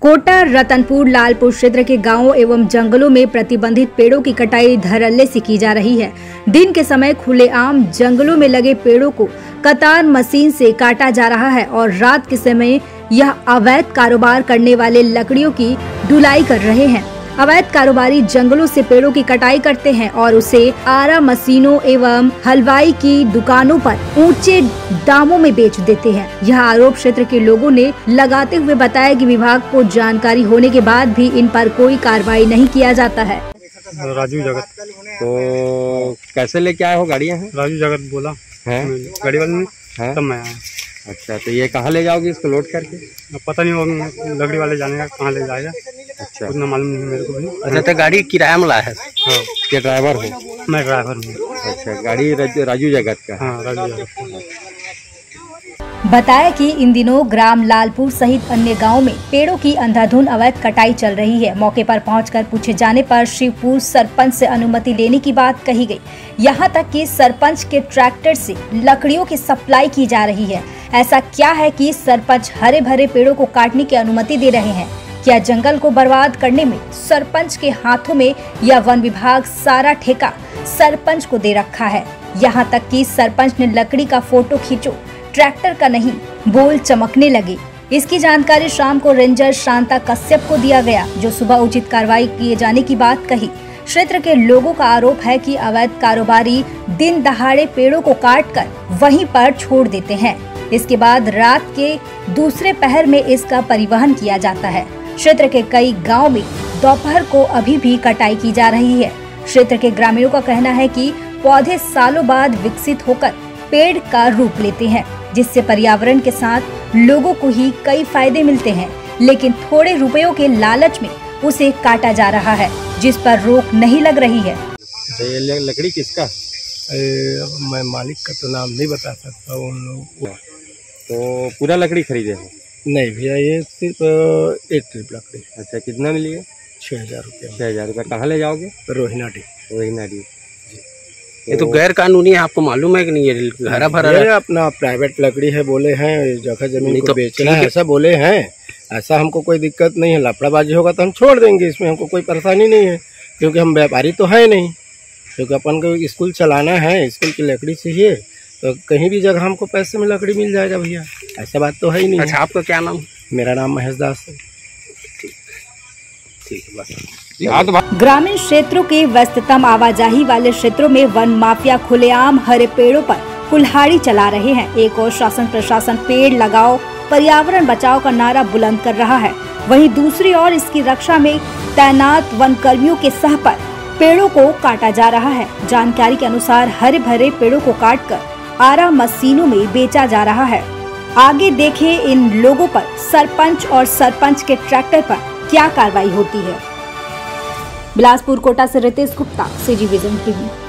कोटा, रतनपुर, लालपुर क्षेत्र के गांवों एवं जंगलों में प्रतिबंधित पेड़ों की कटाई धड़ल्ले से की जा रही है। दिन के समय खुलेआम जंगलों में लगे पेड़ों को कतार मशीन से काटा जा रहा है और रात के समय यह अवैध कारोबार करने वाले लकड़ियों की ढुलाई कर रहे हैं। अवैध कारोबारी जंगलों से पेड़ों की कटाई करते हैं और उसे आरा मशीनों एवं हलवाई की दुकानों पर ऊंचे दामों में बेच देते हैं। यह आरोप क्षेत्र के लोगों ने लगाते हुए बताया कि विभाग को जानकारी होने के बाद भी इन पर कोई कार्रवाई नहीं किया जाता है। राजू जगत तो कैसे लेके आए हो गाड़ियाँ हैं? राजू जगत बोला है गाड़ी वाले ने, तब मैं आया। अच्छा, तो ये कहाँ ले जाओगे इसको लोड करके? पता नहीं, वो लकड़ी वाले जानेगा कहाँ ले जाएगा। अच्छा, उतना मालूम नहीं मेरे को भी। अच्छा, तो गाड़ी किराया में लाया है? हाँ। क्या ड्राइवर हो? मैं ड्राइवर हूँ। अच्छा, गाड़ी राजू जगत का? हाँ, राजू जगत। बताया कि इन दिनों ग्राम लालपुर सहित अन्य गांवों में पेड़ों की अंधाधुंध अवैध कटाई चल रही है। मौके पर पहुंचकर पूछे जाने पर शिवपुर सरपंच से अनुमति लेने की बात कही गई। यहां तक कि सरपंच के ट्रैक्टर से लकड़ियों की सप्लाई की जा रही है। ऐसा क्या है कि सरपंच हरे भरे पेड़ों को काटने की अनुमति दे रहे हैं? क्या जंगल को बर्बाद करने में सरपंच के हाथों में या वन विभाग सारा ठेका सरपंच को दे रखा है? यहाँ तक कि सरपंच ने लकड़ी का फोटो खींचो, ट्रैक्टर का नहीं, बोल चमकने लगे। इसकी जानकारी शाम को रेंजर शांता कश्यप को दिया गया, जो सुबह उचित कार्रवाई किए जाने की बात कही। क्षेत्र के लोगों का आरोप है कि अवैध कारोबारी दिन दहाड़े पेड़ों को काटकर वहीं पर छोड़ देते हैं। इसके बाद रात के दूसरे पहर में इसका परिवहन किया जाता है। क्षेत्र के कई गाँव में दोपहर को अभी भी कटाई की जा रही है। क्षेत्र के ग्रामीणों का कहना है कि पौधे सालों बाद विकसित होकर पेड़ का रूप लेते हैं, जिससे पर्यावरण के साथ लोगों को ही कई फायदे मिलते हैं, लेकिन थोड़े रुपयों के लालच में उसे काटा जा रहा है, जिस पर रोक नहीं लग रही है। ये लकड़ी किसका? मैं मालिक का तो नाम नहीं बता सकता हूँ। तो पूरा लकड़ी खरीदे हो? नहीं भैया, ये सिर्फ एक ट्रिप लकड़ी। अच्छा, कितना मिली है? 6,000 रुपये। 6,000 रुपये। कहाँ ले जाओगे? रोहिनाडी। ये तो गैर कानूनी है, आपको मालूम है कि नहीं? ये हरा भरा ये अपना प्राइवेट लकड़ी है, बोले हैं जगह जमीन को बेचना है, ऐसा बोले हैं। ऐसा हमको कोई दिक्कत नहीं है। लफड़ाबाजी होगा तो हम छोड़ देंगे, इसमें हमको कोई परेशानी नहीं है, क्योंकि हम व्यापारी तो है नहीं। क्योंकि अपन को स्कूल चलाना है, स्कूल की लकड़ी चाहिए, तो कहीं भी जगह हमको पैसे में लकड़ी मिल जाएगा भैया, ऐसा बात तो है ही नहीं। अच्छा, आपका क्या नाम? मेरा नाम महेश दास है। ग्रामीण क्षेत्रों के व्यस्ततम आवाजाही वाले क्षेत्रों में वन माफिया खुलेआम हरे पेड़ों पर कुल्हाड़ी चला रहे हैं। एक और शासन प्रशासन पेड़ लगाओ, पर्यावरण बचाओ का नारा बुलंद कर रहा है, वहीं दूसरी ओर इसकी रक्षा में तैनात वन कर्मियों के सह पर पेड़ों को काटा जा रहा है। जानकारी के अनुसार हरे भरे पेड़ों को काटकर आरा मशीनों में बेचा जा रहा है। आगे देखें इन लोगों पर सरपंच और सरपंच के ट्रैक्टर पर क्या कार्रवाई होती है। बिलासपुर कोटा से Ritesh Gupta, CG vision TV.